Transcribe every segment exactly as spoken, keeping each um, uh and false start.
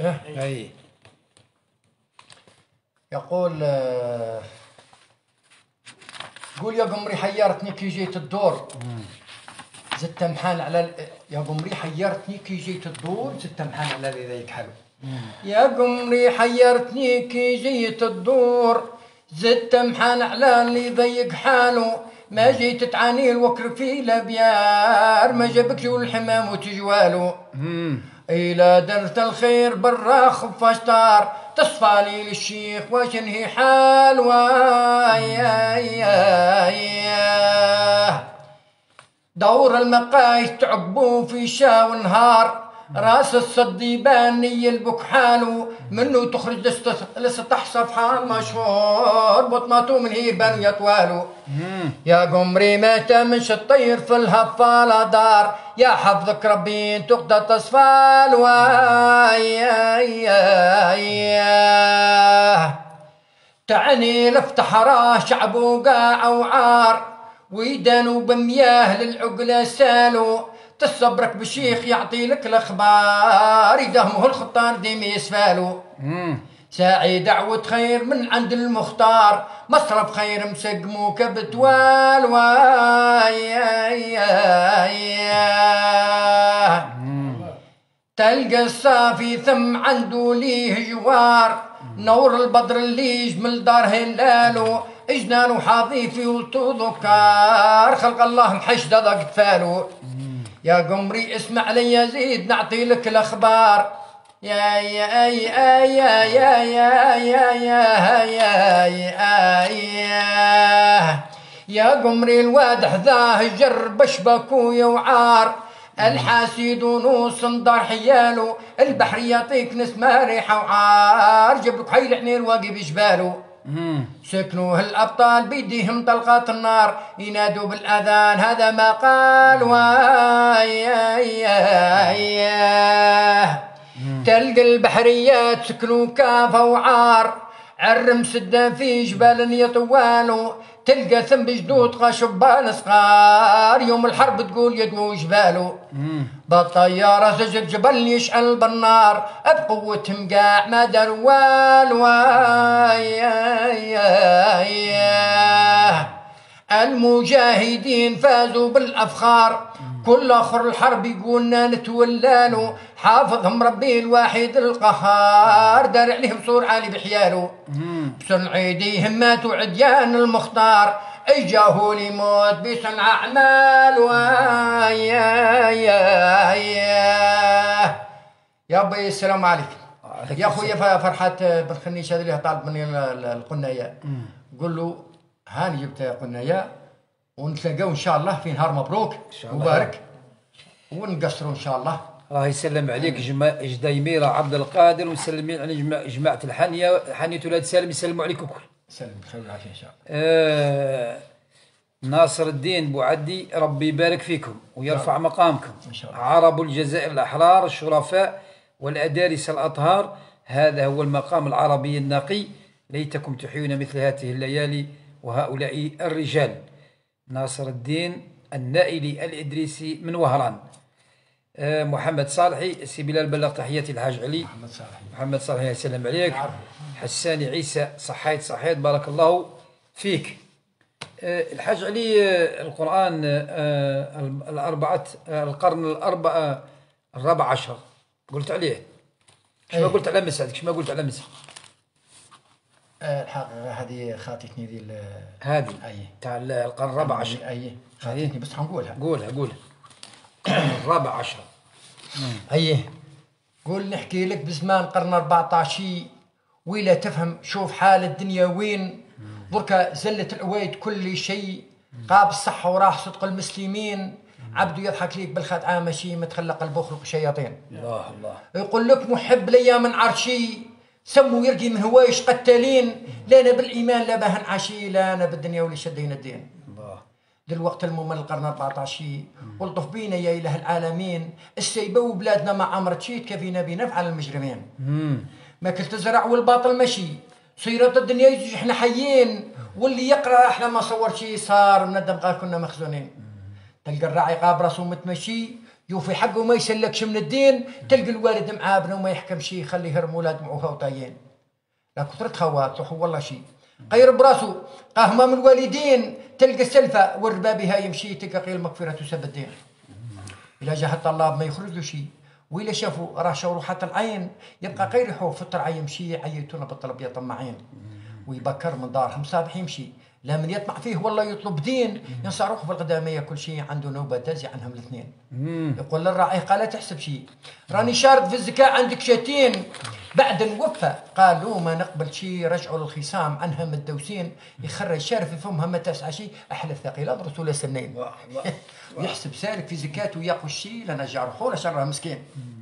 له. اي يقول آه قول يا قمري حيرتني كي جيت الدور زدت محال على ال... يا قمري حيرتني كي جيت الدور زدت محال على اللي ذيك حلو. يا قمري حيرتني كي جيت الدور زدت محال على اللي ضيق حاله ما جيت تعاني الوكر في الابيار ما جابك والحمام وتجوالو إلا درت الخير برا خف اشطار تصفى لي للشيخ واش انهي حال ويا دور المقايس تعبوا في شا ونهار راس الصديباني يلبك حاله منه تخرج لسطح صفحة مشهور بطماطو من هيبان يطوالو. يا قمري ما تمش الطير في الهفالة دار يا حفظك ربي تقدر تصفال ويا تعني لفتح راه شعب وقاع وعار ويدانوا بمياه للعقلة سالو تصبرك بشيخ يعطي لك الاخبار يدهمه الخطار ديما يسفالو. ساعي دعوة خير من عند المختار مصرف خير مسقموك بتوال ويا تلقى الصافي ثم عنده ليه جوار نور البدر اللي يجمل دار هلالو اجنان حاضي في ولطو ذكار خلق الله محشد ضق فالو. يا قمري اسمع لي يا زيد نعطي لك الاخبار يا يا يا يا يا يا يا يا يا يا يا قمري الواد حذاه جر بشبك ويوعار الحاسد ونوص دار حيالو البحر يعطيك نسمة ريحة وعار جبك حيل حنين واقف جبالو. سكنوا الأبطال بيديهم طلقات النار ينادوا بالأذان هذا ما قال ويا تلقى البحريات سكنوا كافة وعار عرم سدا في جبال يطوالوا تلقى ثم جدود قشبان صغار يوم الحرب تقول يدوي جبالو بالطيارة سجل جبل يشعل بالنار بقوتهم قاع ما دروال ويا المجاهدين فازوا بالأفخار كل آخر الحرب يقولنا نتولالو حافظهم ربي الواحد القهار دار عليهم صور عالي بحيالو بصنع ايديهم ماتوا عديان المختار اجاهوا لي موت بصنع اعمال ويا يا يا يا بي السلام عليكم يا خويا فرحات بن خنيش هذا اللي طالب مني القنايه قول له هاني جبت قنايه ونتلاقاو ان شاء الله في نهار مبروك مبارك ونقصروا ان شاء الله. الله يسلم عليك جدايميرة عبد القادر ومسلمين على جماعة الحانية حانية ولاد سالم يسلموا عليك الكل. سلم بخير والعافية ان شاء الله. آه ناصر الدين بوعدي ربي يبارك فيكم ويرفع مقامكم. ان شاء الله. عرب الجزائر الأحرار الشرفاء والأدارس الأطهار هذا هو المقام العربي النقي ليتكم تحيون مثل هذه الليالي وهؤلاء الرجال. ناصر الدين النائلي الإدريسي من وهران. آه محمد صالحي سي بلال بلغ تحياتي الحاج علي. محمد صالحي محمد صالحي يسلم عليك. حساني عيسى صحيت صحيت بارك الله فيك. آه الحاج علي آه القرآن آه الأربعة آه القرن الأربعة الرابع عشر قلت عليه شو ما قلت على مسعدك شو ما قلت على مسعد الحقيقة هذه خاطتني ذي هذه أي تاع القرن الرابع عشر. أي خاطتني بس حنقولها. قولها قولها. الرابع عشر. أيه قول نحكي لك بزمان قرن أربعطاش ولا تفهم شوف حال الدنيا وين دركا زلت العوايد كل شيء قاب الصحة وراح صدق المسلمين عبده يضحك ليك بالخدعة ماشي متخلق البخل الشياطين. الله الله يقول لك محب ليا من عرشي سموا يرقي من هوايش قتالين لا انا بالايمان لا بهن عشي لا انا بالدنيا واللي شدينا الدين. الله دلوقت الممل القرن أربعطاش والطف بينا يا اله العالمين السيبه وبلادنا ما عمرت شي كفينا بنفعل المجرمين. امم ما كل تزرع والباطل ماشي صيرت الدنيا يجي احنا حيين واللي يقرا احنا ما صور شي صار ندم قال كنا مخزونين. تلقى الراعي قاب راسو متمشي يوفي حقه وما يسلكش من الدين. تلقى الوالد معابنا وما يحكم شي يخليه يهرم ولاد معوها وطايين. لا كثرة خوات روحوا والله شي غير براسو قاهما من الوالدين. تلقى السلفة والربابها يمشي تلقى قيل المغفرة سب الدين. إلا جاه الطلاب ما يخرج له شي، وإلا شافوا راشوا روحات العين يبقى غير يحوه فطر عين يمشي عيتونا بالطلب يا طماعين. ويبكر من دارهم صابح يمشي لا من يطمع فيه والله يطلب دين. ينصى روحه في القدامية كل شيء عنده نوبة تازي عنهم الاثنين. يقول للراعي قال لا تحسب شيء راني شارد في الزكاة عندك شاتين. بعد نوفى قالوا ما نقبل شيء رجعوا للخصام عنها متدوسين. يخرج شارف في فمها ما تسعى شيء أحلى الثقيل أضرس ولا سنين. يحسب سالك في زكاته وياخذ الشيء لنا جار خوله شرها مسكين.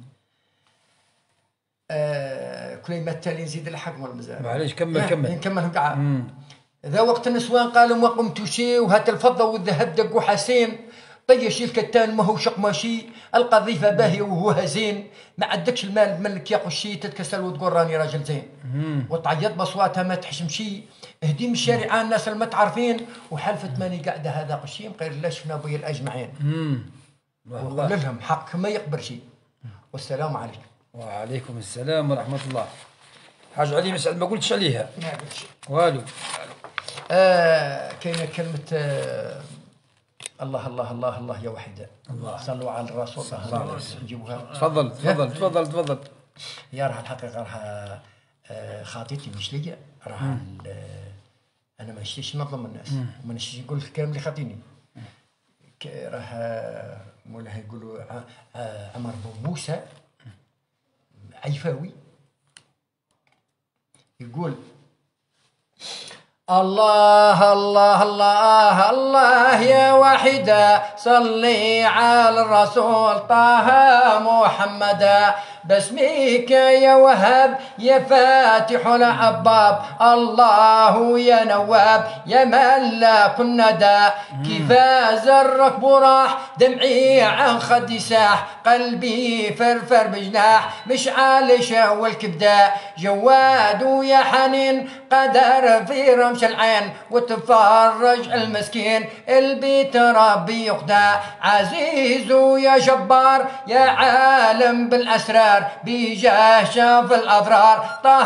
آه كل ما التالي نزيد الحق ولا مازال. معليش كمل كمل نكملهم كاع. ذا وقت النسوان قالوا ما قمتوا شي وهات الفضة والذهب دقوا حسين. طيش الكتان ما هو شق ماشي القذيفة باهية وهو هزين. ما عندكش المال ملك ياخذ شي تتكسل وتقول راني راجل زين. وتعيط بصواتها ما تحشم شي. هدي من الشارع الناس المتعرفين وحلفت ماني قاعدة هذا قشيم غير لا شفنا بي الأجمعين. وقول لهم حق ما يقبر شي. والسلام عليكم. وعليكم السلام ورحمة الله. حاج علي مسعد ما قلتش عليها. ما قلتش والو. آه كاينه كلمه آه الله الله الله الله يا وحده. الله صلوا على الرسول صلى الله عليه وسلم. نجيبوها. تفضل تفضل تفضل تفضل. يا راح الحقيقه راح آه خاطيتي مش ليا راح انا ما نشتيش نظلم الناس وما نشتيش نقول الكلام اللي خاطيني. راح مولاها يقولوا عمر بن موسى عيفاوي يقول الله الله الله الله يا وحده صلي على الرسول طه محمدا باسمك يا وهاب يا فاتح الابواب الله يا نواب يا ملاك الندى كيف الركب راح دمعي عن خدي ساح قلبي فرفر بجناح مشعل شهوة الكبدة جواد يا حنين قدر في رمش العين وتفرج المسكين البيت ربي يقدى عزيز يا جبار يا عالم بالأسرار بجاه شاف الأضرار طه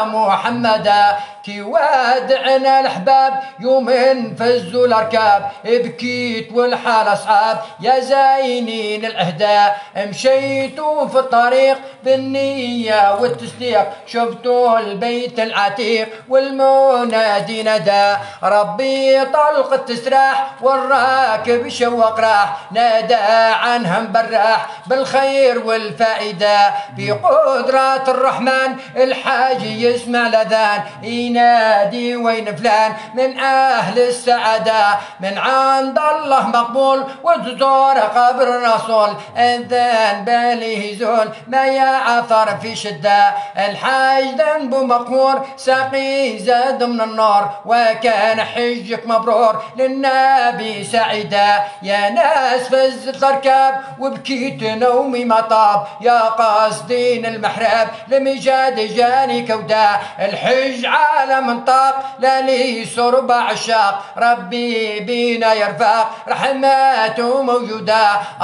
محمدا كي وادعنا الأحباب يوم فزوا الأركاب بكيت والحال أصعاب يا زاينين الأهداء مشيتوا في الطريق بالنية والتصديق شفتوا البيت العتيق والمنادي ندى ربي طلق التسراح والراكب شوق راح نادى عنهم براح بالخير والفائدة بقدرة الرحمن الحاج يسمع الأذان ينادي وين فلان من أهل السعادة من عند الله مقبول وتزور قبر الرسول أذان بالي يزول ما يعثر في شدة الحاج ذنبه مغفور ساقي زاد من النار وكان حجك مبرور للنبي سعيدا يا ناس فزت الاركاب وبكيت نومي مطاب يا قاصدين المحراب لمجاد جاني كودا الحج على منطاق لا لي سرب عشاق ربي بينا يرفاق رحماته موجوده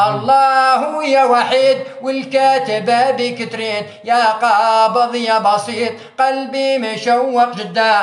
الله يا وحيد والكاتبه بكترين يا قابض يا بسيط قلبي مشوق جدا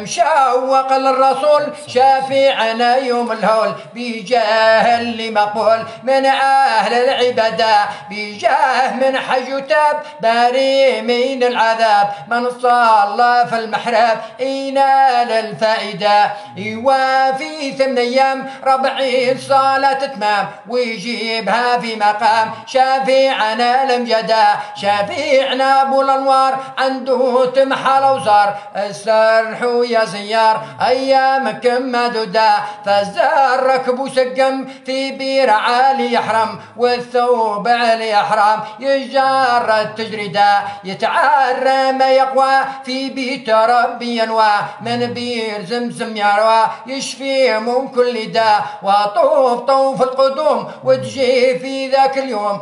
مشوق للرسول شافعنا يوم الهول بجاه اللي مقبول من اهل العباده بجاه من حج تاب باري من العذاب من صلى في المحراب ينال الفائده يوافي ثمن ايام ربعين صلاه تمام ويجيبها في مقام شافعنا الامجدا شافعنا ابو الانوار عنده تمحى الاوزار السرح يا زيار ايامك مدوده فزار ركب وسقم في بير عالي يحرم والثوب علي يحرم يجار مجرد تجريدا يتعرى ما يقوى في بيت ربي ينوى من بير زمزم يروى يشفي من كل داء وطوف طوف القدوم وتجي في ذاك اليوم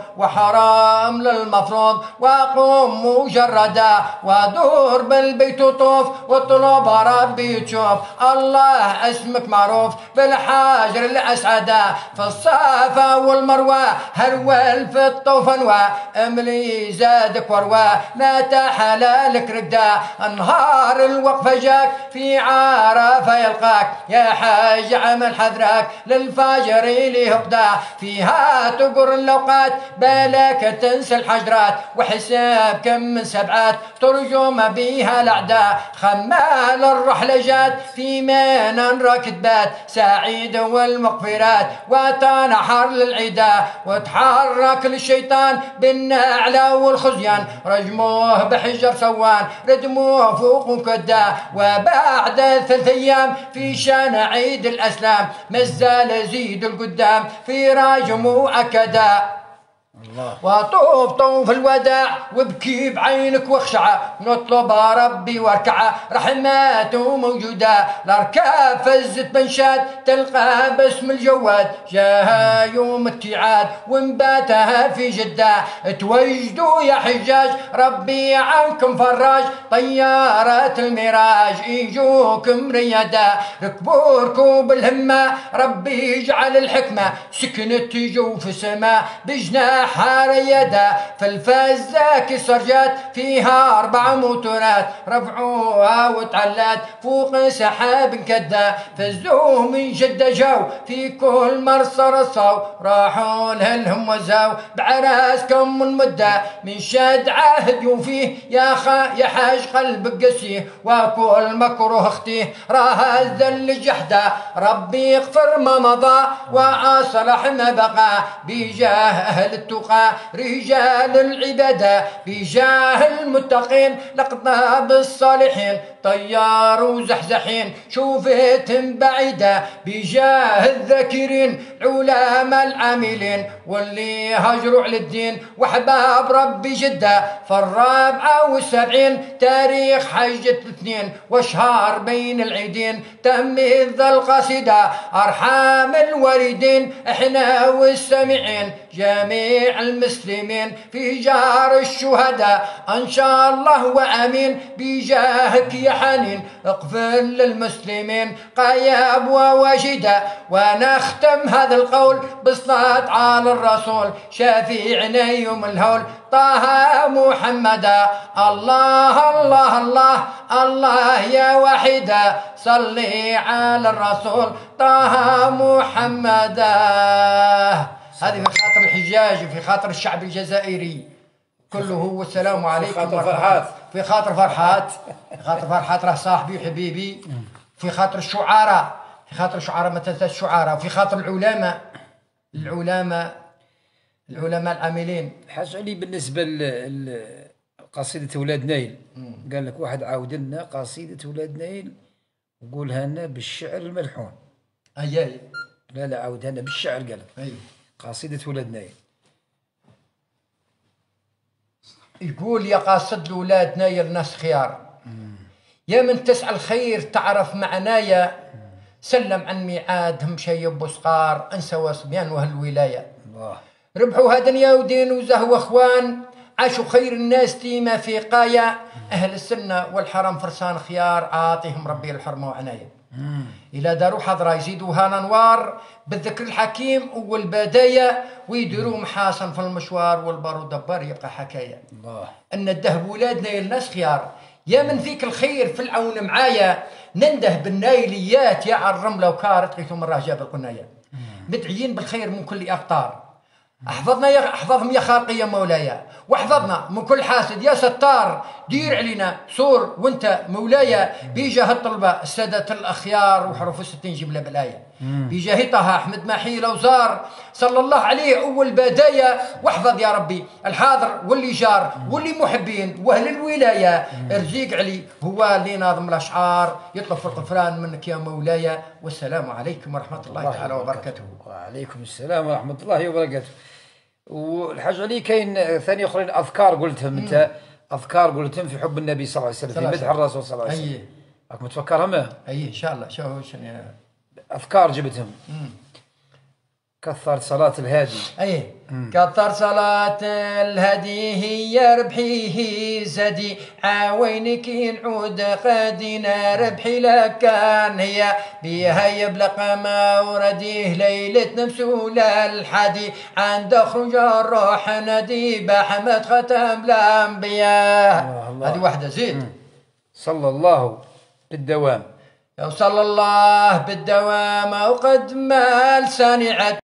وحرام للمفروض وقوم مجردا ودور بالبيت وطوف واطلب ربي تشوف الله اسمك معروف بالحجر الاسعدا في الصفا والمروه هرول في الطوف انوى املي زادك وروى لا تحلالك ردا انهار الوقفه جاك في عرفه يلقاك يا حاج عمل حذرك للفجر اللي هقدا فيها تقر الاوقات بالك تنسى الحجرات وحساب كم من سبعات ترجم بيها الاعداء خمال الرحله جات في مينان راكدبات سعيد والمغفرات وتنحر للعدا وتحرك للشيطان بالنعلة والخزيان رجموه بحجر سوان ردموه فوق كدا وبعد ثلاث ايام في شان عيد الاسلام مازال زيد القدام في راجم واكدا الله. وطوف طوف الوداع وابكي بعينك واخشع نطلب ربي واركع رحماته موجودة الاركاب فزت بنشاد تلقى باسم الجواد جاها يوم التعاد وانباتها في جدة توجدوا يا حجاج ربي عنكم فراج طيارات الميراج يجوكم ريادا ركبوا ركوب الهمة ربي يجعل الحكمة سكنت جوف السماء بجناح ريدا في الفزاك السرجات فيها أربع موتورات رفعوها وتعلات فوق سحاب كدا فزوه من جدة جاو في كل مرسى رصاو راحوا لهم وزاو بعراسكم من مدة من شاد عهد وفيه يا خا يا حاج قلبك قسيه وكل مكروه اختيه راه الذل جحده ربي يغفر ما مضى وأصلح ما بقى بجاه أهل التقى رجال العبادة بجاه المتقين لقطاب الصالحين طيار وزحزحين شوفتهم بعيدة بجاه الذاكرين علماء العاملين واللي هجروا على الدين وحباب ربي جدة فالرابعة والسبعين تاريخ حجة الاثنين وشهر بين العيدين تميز القصيدة أرحام الوالدين احنا والسامعين جميع المسلمين في جار الشهداء ان شاء الله وامين بجاهك يا حنين اقفل للمسلمين قياب وواجدا ونختم هذا القول بالصلاة على الرسول شفيعنا يوم الهول طه محمدا الله الله الله الله يا وحيدا صلي على الرسول طه محمدا. هذه في خاطر الحجاج وفي خاطر الشعب الجزائري كله. والسلام عليكم. في خاطر فرحات في خاطر فرحات في خاطر فرحات راه صاحبي وحبيبي. في خاطر الشعراء في خاطر الشعراء ما تنساش الشعراء. وفي خاطر العلماء العلماء العلماء العاملين. حاج علي بالنسبة لقصيدة ولاد نايل قال لك واحد عاود لنا قصيدة ولاد نايل وقولها لنا بالشعر الملحون. اياي لا لا عاودها لنا بالشعر قال لك. ايوه قصيدة ولاد نايل يقول يا قاصد الولاد نايل ناس خيار يا من تسعى الخير تعرف معنايا سلم عن ميعادهم شيب وصقار انسى وصبيان وهالولايه الله. ربحوها دنيا ودين وزهو اخوان عاشوا خير الناس تيما في قايا اهل السنه والحرم فرسان خيار عاطيهم ربي الحرمه وعنايه. إلى داروا حضرة يزيدوها الأنوار بالذكر الحكيم والبدايا ويديروا محاسن في المشوار والبارود دبار يبقى حكاية. الله. أن الدهب ولادنا يا الناس خيار يا من فيك الخير في العون معايا ننده بالنايليات يا الرملة وكارت قيتم الرهجة بالقناية مدعيين بالخير من كل أقطار. احفظنا يا احفظهم يا خالقي يا مولاي واحفظنا من كل حاسد يا ستار دير علينا سور وانت مولاي بجاه الطلبه السادة الاخيار وحروف الستين جمله بالايه بجاه طه احمد محي لوزار صلى الله عليه اول بدايه. واحفظ يا ربي الحاضر واللي جار واللي محبين واهل الولايه. ارزيق علي هو اللي ناظم الاشعار يطلب في الغفران منك يا مولاي. والسلام عليكم ورحمه الله تعالى وبركاته. وعليكم السلام ورحمه الله وبركاته. والحاجه علي كاين ثاني اخرين اذكار قلتهم انت، اذكار قلتهم في حب النبي صلى الله عليه وسلم، في مدح الرسول صلى الله عليه وسلم. اي راك متفكرهم؟ اي ان شاء الله. شو شنو اذكار جبتهم. كثر صلاة الهادي. اي كثر صلاة الهدي هي ربحيه زدي، عاوينك نعود غادينا ربحي لك كان هي بها يبلغ مورديه ليلة مسولة الحدي عند خروج الروح ندي بحمد ختم الانبياء. هذه واحدة زيد. صلى الله بالدوام. صلى الله بالدوام وقد ما لساني